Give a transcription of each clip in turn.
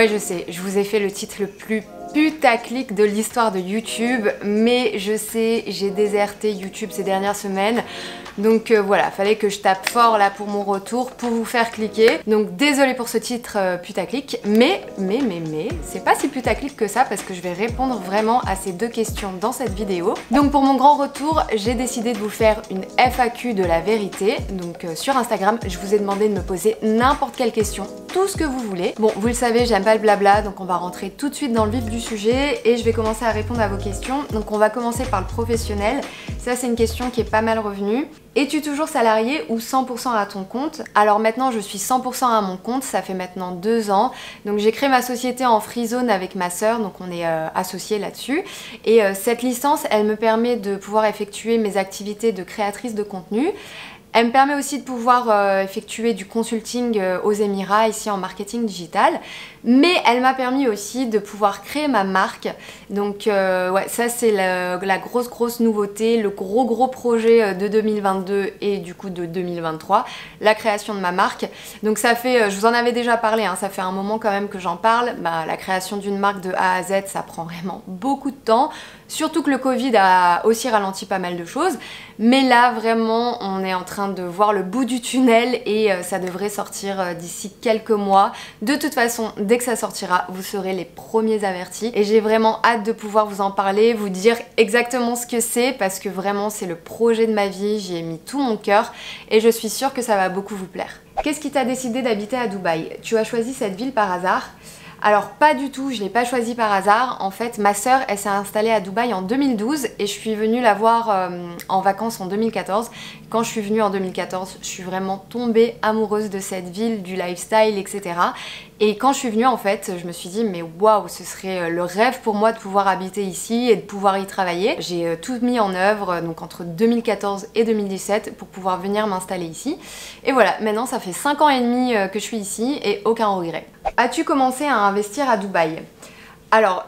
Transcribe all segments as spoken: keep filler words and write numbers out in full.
Ouais, je sais, je vous ai fait le titre le plus putaclic de l'histoire de YouTube, mais je sais, j'ai déserté YouTube ces dernières semaines. Donc euh, voilà, fallait que je tape fort là pour mon retour, pour vous faire cliquer. Donc désolée pour ce titre euh, putaclic, mais, mais, mais, mais, c'est pas si putaclic que ça parce que je vais répondre vraiment à ces deux questions dans cette vidéo. Donc pour mon grand retour, j'ai décidé de vous faire une F A Q de la vérité. Donc euh, sur Instagram, je vous ai demandé de me poser n'importe quelle question, tout ce que vous voulez. Bon, vous le savez, j'aime pas le blabla, donc on va rentrer tout de suite dans le vif du sujet et je vais commencer à répondre à vos questions. Donc on va commencer par le professionnel. Ça, c'est une question qui est pas mal revenue. Es-tu toujours salarié ou cent pour cent à ton compte? Alors maintenant je suis cent pour cent à mon compte, ça fait maintenant deux ans. Donc j'ai créé ma société en free zone avec ma sœur, donc on est euh, associés là-dessus. Et euh, cette licence, elle me permet de pouvoir effectuer mes activités de créatrice de contenu. Elle me permet aussi de pouvoir euh, effectuer du consulting euh, aux Émirats, ici en marketing digital. Mais elle m'a permis aussi de pouvoir créer ma marque. Donc euh, ouais, ça c'est la, la grosse grosse nouveauté, le gros gros projet de deux mille vingt-deux et du coup de deux mille vingt-trois, la création de ma marque. Donc ça fait, je vous en avais déjà parlé, hein, ça fait un moment quand même que j'en parle. Bah, la création d'une marque de A à Z, ça prend vraiment beaucoup de temps. Surtout que le Covid a aussi ralenti pas mal de choses. Mais là, vraiment, on est en train de voir le bout du tunnel et euh, ça devrait sortir euh, d'ici quelques mois. De toute façon, dès que ça sortira, vous serez les premiers avertis. Et j'ai vraiment hâte de pouvoir vous en parler, vous dire exactement ce que c'est parce que vraiment, c'est le projet de ma vie. J'y ai mis tout mon cœur et je suis sûre que ça va beaucoup vous plaire. Qu'est-ce qui t'a décidé d'habiter à Dubaï? Tu as choisi cette ville par hasard? Alors pas du tout, je l'ai pas choisi par hasard. En fait, ma sœur, elle s'est installée à Dubaï en deux mille douze et je suis venue la voir euh, en vacances en deux mille quatorze. Quand je suis venue en deux mille quatorze, je suis vraiment tombée amoureuse de cette ville, du lifestyle, et cetera. Et quand je suis venue, en fait, je me suis dit, mais waouh, ce serait le rêve pour moi de pouvoir habiter ici et de pouvoir y travailler. J'ai euh, tout mis en œuvre, donc entre deux mille quatorze et deux mille dix-sept, pour pouvoir venir m'installer ici. Et voilà, maintenant ça fait cinq ans et demi que je suis ici et aucun regret. As-tu commencé à investir à Dubaï? Alors,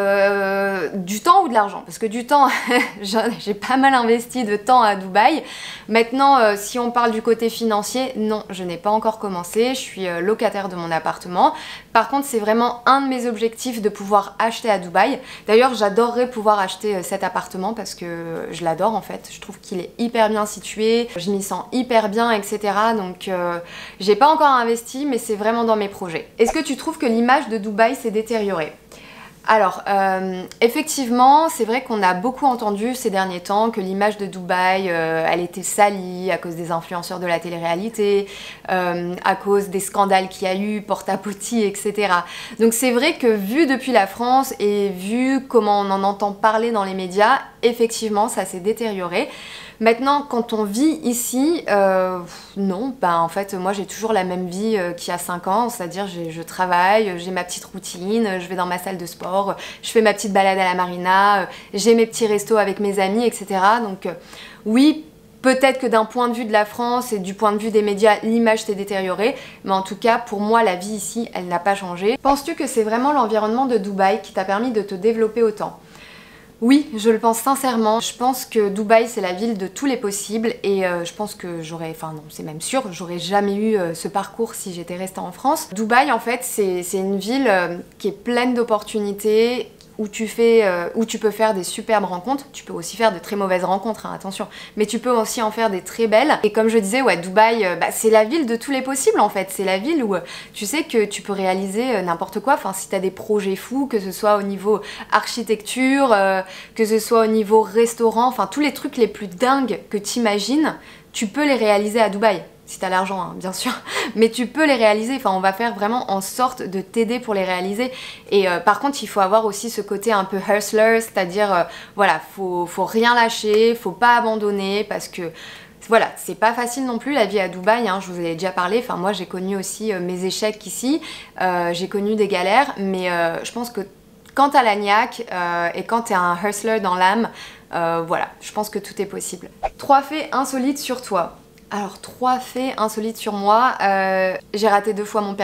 euh, du temps ou de l'argent? Parce que du temps, j'ai pas mal investi de temps à Dubaï. Maintenant, euh, si on parle du côté financier, non, je n'ai pas encore commencé. Je suis euh, locataire de mon appartement. Par contre, c'est vraiment un de mes objectifs de pouvoir acheter à Dubaï. D'ailleurs, j'adorerais pouvoir acheter euh, cet appartement parce que je l'adore en fait. Je trouve qu'il est hyper bien situé, je m'y sens hyper bien, et cetera. Donc, euh, j'ai pas encore investi, mais c'est vraiment dans mes projets. Est-ce que tu trouves que l'image de Dubaï s'est détériorée? Alors, euh, effectivement, c'est vrai qu'on a beaucoup entendu ces derniers temps que l'image de Dubaï, euh, elle était salie à cause des influenceurs de la télé-réalité, euh, à cause des scandales qu'il y a eu, porte-à-potty, et cetera. Donc c'est vrai que vu depuis la France et vu comment on en entend parler dans les médias, effectivement, ça s'est détérioré. Maintenant, quand on vit ici, euh, non, bah en fait, moi j'ai toujours la même vie euh, qu'il y a cinq ans, c'est-à-dire je travaille, j'ai ma petite routine, je vais dans ma salle de sport, je fais ma petite balade à la marina, euh, j'ai mes petits restos avec mes amis, et cetera. Donc euh, oui, peut-être que d'un point de vue de la France et du point de vue des médias, l'image s'est détériorée, mais en tout cas, pour moi, la vie ici, elle n'a pas changé. Penses-tu que c'est vraiment l'environnement de Dubaï qui t'a permis de te développer autant ? Oui, je le pense sincèrement. Je pense que Dubaï, c'est la ville de tous les possibles et euh, je pense que j'aurais, enfin non, c'est même sûr, j'aurais jamais eu euh, ce parcours si j'étais restée en France. Dubaï, en fait, c'est une ville euh, qui est pleine d'opportunités, où tu fais, euh, où tu peux faire des superbes rencontres. Tu peux aussi faire de très mauvaises rencontres, hein, attention. Mais tu peux aussi en faire des très belles. Et comme je disais, ouais, Dubaï, euh, bah, c'est la ville de tous les possibles en fait. C'est la ville où euh, tu sais que tu peux réaliser euh, n'importe quoi. Enfin, si tu as des projets fous, que ce soit au niveau architecture, euh, que ce soit au niveau restaurant, enfin tous les trucs les plus dingues que tu imagines, tu peux les réaliser à Dubaï. Si t'as l'argent, hein, bien sûr, mais tu peux les réaliser, enfin on va faire vraiment en sorte de t'aider pour les réaliser. Et euh, par contre, il faut avoir aussi ce côté un peu hustler, c'est-à-dire, euh, voilà, faut, faut rien lâcher, faut pas abandonner, parce que voilà, c'est pas facile non plus la vie à Dubaï, hein, je vous ai déjà parlé, enfin moi j'ai connu aussi euh, mes échecs ici, euh, j'ai connu des galères, mais euh, je pense que quand t'as la niaque euh, et quand t'es un hustler dans l'âme, euh, voilà, je pense que tout est possible. Trois faits insolites sur toi. Alors, trois faits insolites sur moi. Euh, j'ai raté deux fois mon permis.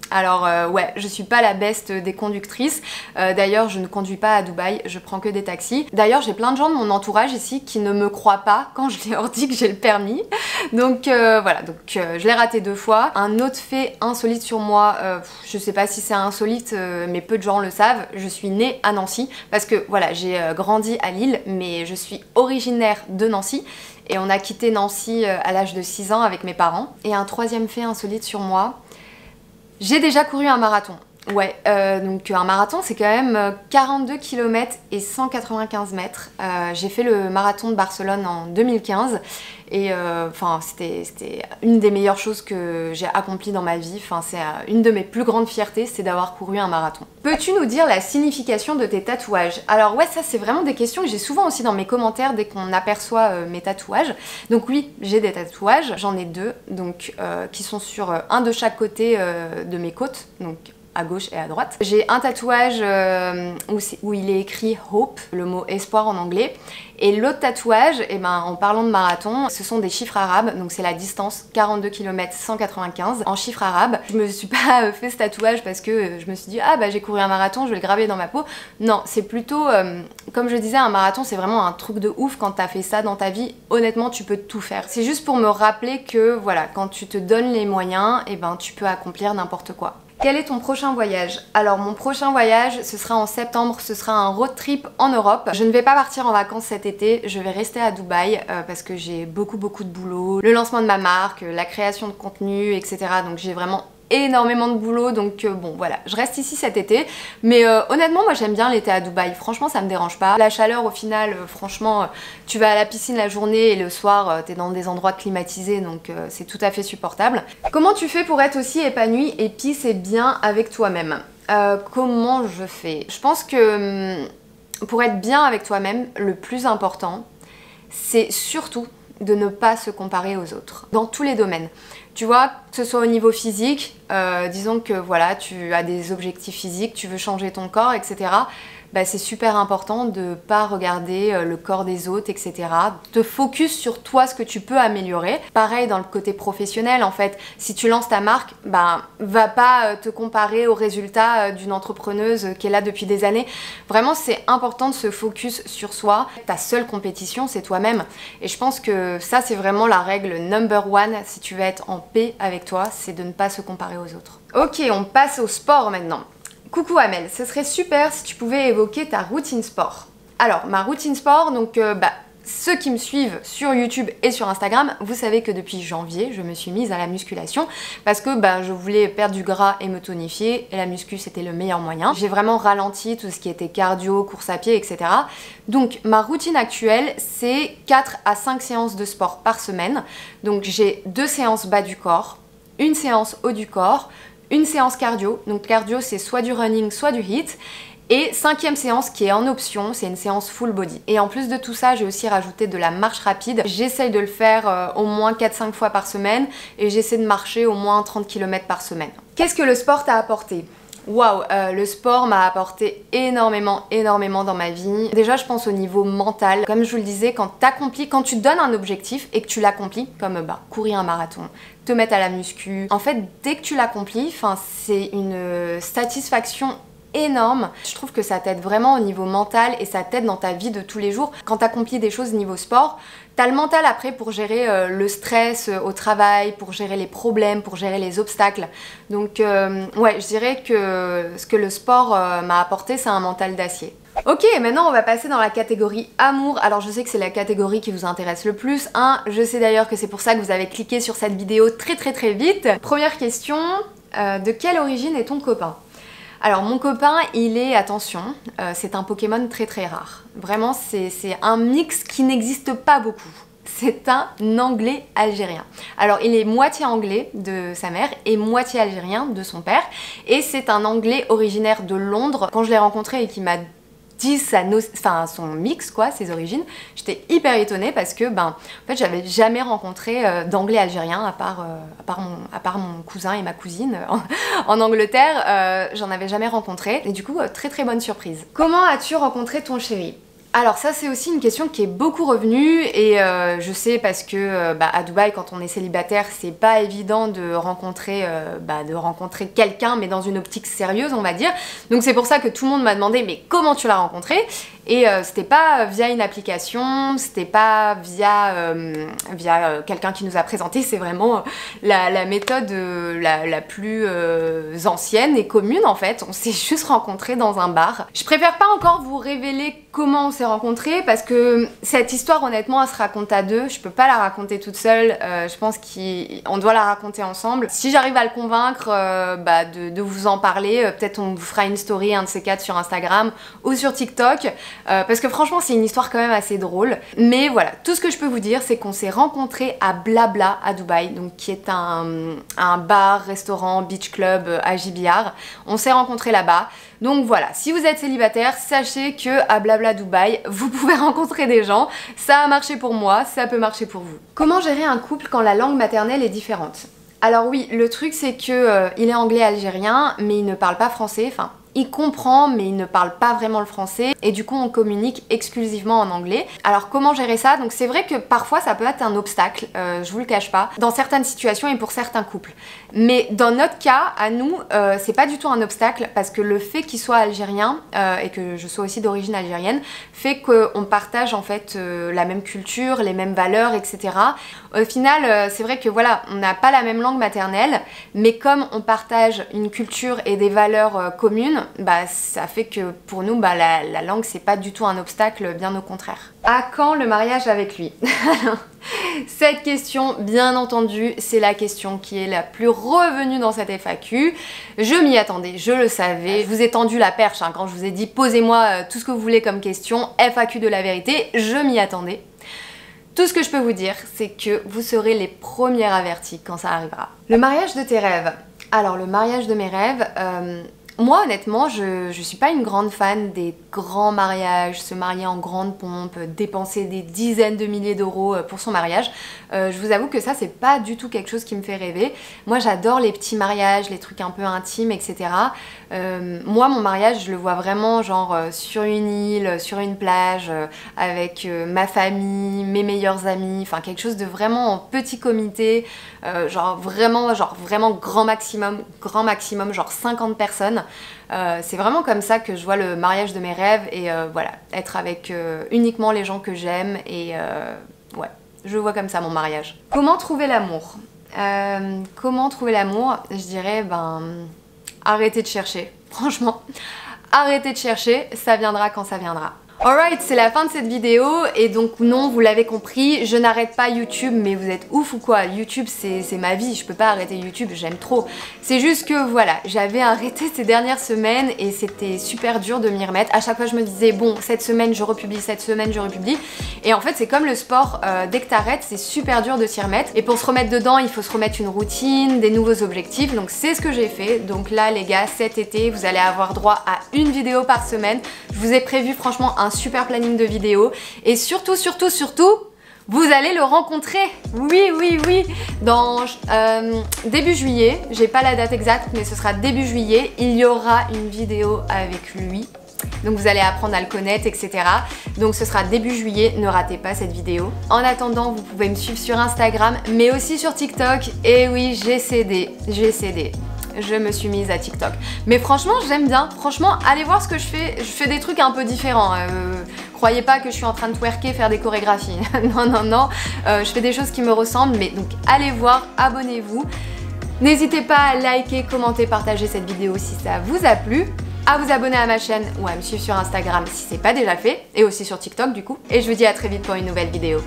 Alors euh, ouais, je suis pas la best des conductrices. Euh, D'ailleurs, je ne conduis pas à Dubaï, je prends que des taxis. D'ailleurs, j'ai plein de gens de mon entourage ici qui ne me croient pas quand je leur dis que j'ai le permis. Donc euh, voilà, donc euh, je l'ai raté deux fois. Un autre fait insolite sur moi, euh, je sais pas si c'est insolite, euh, mais peu de gens le savent. Je suis née à Nancy parce que voilà, j'ai euh, grandi à Lille, mais je suis originaire de Nancy. Et on a quitté Nancy euh, à l'âge de six ans avec mes parents. Et un troisième fait insolite sur moi. J'ai déjà couru un marathon. Ouais, euh, donc un marathon c'est quand même quarante-deux kilomètres et cent quatre-vingt-quinze mètres. Euh, j'ai fait le marathon de Barcelone en deux mille quinze et enfin euh, c'était une des meilleures choses que j'ai accomplies dans ma vie. Enfin, c'est euh, une de mes plus grandes fiertés, c'est d'avoir couru un marathon. Peux-tu nous dire la signification de tes tatouages? Alors ouais, ça c'est vraiment des questions que j'ai souvent aussi dans mes commentaires dès qu'on aperçoit euh, mes tatouages. Donc oui, j'ai des tatouages, j'en ai deux, donc euh, qui sont sur euh, un de chaque côté euh, de mes côtes, donc à gauche et à droite. J'ai un tatouage euh, où, où il est écrit Hope, le mot espoir en anglais. Et l'autre tatouage, eh ben, en parlant de marathon, ce sont des chiffres arabes, donc c'est la distance quarante-deux kilomètres cent quatre-vingt-quinze en chiffres arabes. Je me suis pas fait ce tatouage parce que je me suis dit ah bah j'ai couru un marathon, je vais le graver dans ma peau. Non, c'est plutôt, euh, comme je disais, un marathon c'est vraiment un truc de ouf. Quand t'as fait ça dans ta vie, honnêtement tu peux tout faire. C'est juste pour me rappeler que voilà, quand tu te donnes les moyens, eh ben, tu peux accomplir n'importe quoi. Quel est ton prochain voyage? Alors mon prochain voyage, ce sera en septembre, ce sera un road trip en Europe. Je ne vais pas partir en vacances cet été, je vais rester à Dubaï euh, parce que j'ai beaucoup beaucoup de boulot. Le lancement de ma marque, la création de contenu, et cetera. Donc j'ai vraiment énormément de boulot, donc euh, bon voilà, je reste ici cet été, mais euh, honnêtement moi j'aime bien l'été à Dubaï, franchement ça me dérange pas. La chaleur au final, euh, franchement, euh, tu vas à la piscine la journée et le soir euh, t'es dans des endroits climatisés, donc euh, c'est tout à fait supportable. Comment tu fais pour être aussi épanouie et peace et bien avec toi-même? euh, Comment je fais? Je pense que hum, pour être bien avec toi-même, le plus important, c'est surtout de ne pas se comparer aux autres, dans tous les domaines. Tu vois, que ce soit au niveau physique, euh, disons que voilà, tu as des objectifs physiques, tu veux changer ton corps, et cetera. Bah, c'est super important de ne pas regarder euh, le corps des autres, et cetera. Te focus sur toi, ce que tu peux améliorer. Pareil dans le côté professionnel, en fait, si tu lances ta marque, bah, va pas euh, te comparer aux résultats euh, d'une entrepreneuse qui est là depuis des années. Vraiment, c'est important de se focus sur soi. Ta seule compétition, c'est toi-même. Et je pense que ça, c'est vraiment la règle number one si tu veux être en paix avec toi, c'est de ne pas se comparer aux autres. Ok, on passe au sport maintenant. Coucou Amel, ce serait super si tu pouvais évoquer ta routine sport. Alors, ma routine sport, donc euh, bah, ceux qui me suivent sur YouTube et sur Instagram, vous savez que depuis janvier, je me suis mise à la musculation parce que bah, je voulais perdre du gras et me tonifier et la muscu c'était le meilleur moyen. J'ai vraiment ralenti tout ce qui était cardio, course à pied, et cetera. Donc ma routine actuelle, c'est quatre à cinq séances de sport par semaine. Donc j'ai deux séances bas du corps, une séance haut du corps, une séance cardio, donc cardio c'est soit du running soit du hit, et cinquième séance qui est en option, c'est une séance full body. Et en plus de tout ça, j'ai aussi rajouté de la marche rapide. J'essaye de le faire euh, au moins quatre à cinq fois par semaine et j'essaie de marcher au moins trente kilomètres par semaine. Qu'est-ce que le sport t'a apporté? Waouh, euh, le sport m'a apporté énormément, énormément dans ma vie. Déjà, je pense au niveau mental. Comme je vous le disais, quand t'accomplis, quand tu te donnes un objectif et que tu l'accomplis, comme bah, courir un marathon, te mettre à la muscu, en fait, dès que tu l'accomplis, c'est une satisfaction énorme. Je trouve que ça t'aide vraiment au niveau mental et ça t'aide dans ta vie de tous les jours. Quand t'accomplis des choses niveau sport, t'as le mental après pour gérer euh, le stress euh, au travail, pour gérer les problèmes, pour gérer les obstacles. Donc euh, ouais, je dirais que ce que le sport euh, m'a apporté, c'est un mental d'acier. Ok, maintenant on va passer dans la catégorie amour. Alors je sais que c'est la catégorie qui vous intéresse le plus, hein. Je sais d'ailleurs que c'est pour ça que vous avez cliqué sur cette vidéo très très très vite. Première question, euh, de quelle origine est ton copain? Alors mon copain, il est, attention, euh, c'est un Pokémon très très rare. Vraiment, c'est un mix qui n'existe pas beaucoup. C'est un anglais algérien. Alors il est moitié anglais de sa mère et moitié algérien de son père. Et c'est un anglais originaire de Londres. Quand je l'ai rencontré et qu'il m'a dit sa no... enfin, son mix, quoi, ses origines, j'étais hyper étonnée parce que ben, en fait, j'avais jamais rencontré euh, d'anglais algérien à part, euh, à, part mon, à part mon cousin et ma cousine en, en Angleterre. Euh, j'en avais jamais rencontré et du coup, euh, très très bonne surprise. Comment as-tu rencontré ton chéri? Alors ça c'est aussi une question qui est beaucoup revenue et euh, je sais parce que euh, bah, à Dubaï quand on est célibataire c'est pas évident de rencontrer, euh, bah, de rencontrer quelqu'un mais dans une optique sérieuse on va dire. Donc c'est pour ça que tout le monde m'a demandé mais comment tu l'as rencontré? Et euh, c'était pas via une application, c'était pas via, euh, via euh, quelqu'un qui nous a présenté, c'est vraiment la, la méthode euh, la, la plus euh, ancienne et commune en fait. On s'est juste rencontrés dans un bar. Je préfère pas encore vous révéler comment on s'est rencontrés parce que cette histoire honnêtement elle se raconte à deux, je peux pas la raconter toute seule, euh, je pense qu'on doit la raconter ensemble. Si j'arrive à le convaincre euh, bah, de, de vous en parler, euh, peut-être on vous fera une story, un de ces quatre sur Instagram ou sur TikTok. Euh, parce que franchement c'est une histoire quand même assez drôle. Mais voilà, tout ce que je peux vous dire c'est qu'on s'est rencontrés à Blabla à Dubaï, donc qui est un, un bar, restaurant, beach club euh, à Gibiar. On s'est rencontrés là-bas. Donc voilà, si vous êtes célibataire, sachez que à Blabla Dubaï, vous pouvez rencontrer des gens. Ça a marché pour moi, ça peut marcher pour vous. Comment gérer un couple quand la langue maternelle est différente? Alors oui, le truc c'est que euh, il est anglais algérien, mais il ne parle pas français, enfin il comprend mais il ne parle pas vraiment le français et du coup on communique exclusivement en anglais. Alors comment gérer ça? Donc c'est vrai que parfois ça peut être un obstacle, euh, je vous le cache pas, dans certaines situations et pour certains couples. Mais dans notre cas, à nous, euh, c'est pas du tout un obstacle parce que le fait qu'il soit algérien euh, et que je sois aussi d'origine algérienne fait qu'on partage en fait euh, la même culture, les mêmes valeurs, et cetera. Au final, euh, c'est vrai que voilà, on n'a pas la même langue maternelle, mais comme on partage une culture et des valeurs euh, communes, bah ça fait que pour nous, bah, la, la langue c'est pas du tout un obstacle, bien au contraire. À quand le mariage avec lui? Cette question, bien entendu, c'est la question qui est la plus revenue dans cette F A Q. Je m'y attendais, je le savais. Je vous ai tendu la perche hein, quand je vous ai dit posez-moi euh, tout ce que vous voulez comme question. F A Q de la vérité, je m'y attendais. Tout ce que je peux vous dire, c'est que vous serez les premiers avertis quand ça arrivera. Le mariage de tes rêves. Alors le mariage de mes rêves, euh, moi honnêtement, je, je suis pas une grande fan des grands mariages, se marier en grande pompe, dépenser des dizaines de milliers d'euros pour son mariage. Euh, je vous avoue que ça c'est pas du tout quelque chose qui me fait rêver. Moi j'adore les petits mariages, les trucs un peu intimes, et cetera. Euh, moi mon mariage je le vois vraiment genre euh, sur une île, sur une plage, euh, avec euh, ma famille, mes meilleurs amis, enfin quelque chose de vraiment en petit comité, euh, genre vraiment, genre vraiment grand maximum, grand maximum, genre cinquante personnes. Euh, c'est vraiment comme ça que je vois le mariage de mes rêves et euh, voilà, être avec euh, uniquement les gens que j'aime et euh, ouais, je vois comme ça mon mariage. Comment trouver l'amour? euh, Comment trouver l'amour? Je dirais ben arrêtez de chercher, franchement, arrêtez de chercher, ça viendra quand ça viendra. Alright, c'est la fin de cette vidéo et donc non, vous l'avez compris, je n'arrête pas YouTube, mais vous êtes ouf ou quoi? YouTube c'est ma vie, je peux pas arrêter YouTube, j'aime trop. C'est juste que voilà, j'avais arrêté ces dernières semaines et c'était super dur de m'y remettre. À chaque fois je me disais bon, cette semaine je republie, cette semaine je republie. Et en fait c'est comme le sport, euh, dès que t'arrêtes c'est super dur de s'y remettre. Et pour se remettre dedans il faut se remettre une routine, des nouveaux objectifs, donc c'est ce que j'ai fait. Donc là les gars, cet été vous allez avoir droit à une vidéo par semaine. Je vous ai prévu franchement un un super planning de vidéos et surtout surtout surtout vous allez le rencontrer, oui oui oui, dans euh, début juillet, j'ai pas la date exacte mais ce sera début juillet, il y aura une vidéo avec lui. Donc vous allez apprendre à le connaître, et cetera. Donc ce sera début juillet, ne ratez pas cette vidéo. En attendant, vous pouvez me suivre sur Instagram, mais aussi sur TikTok. Et oui, j'ai cédé, j'ai cédé. Je me suis mise à TikTok. Mais franchement, j'aime bien. Franchement, allez voir ce que je fais. Je fais des trucs un peu différents. Euh, croyez pas que je suis en train de twerker, faire des chorégraphies. non, non, non. Euh, je fais des choses qui me ressemblent. Mais donc, allez voir, abonnez-vous. N'hésitez pas à liker, commenter, partager cette vidéo si ça vous a plu. À vous abonner à ma chaîne ou à me suivre sur Instagram si c'est pas déjà fait. Et aussi sur TikTok du coup. Et je vous dis à très vite pour une nouvelle vidéo.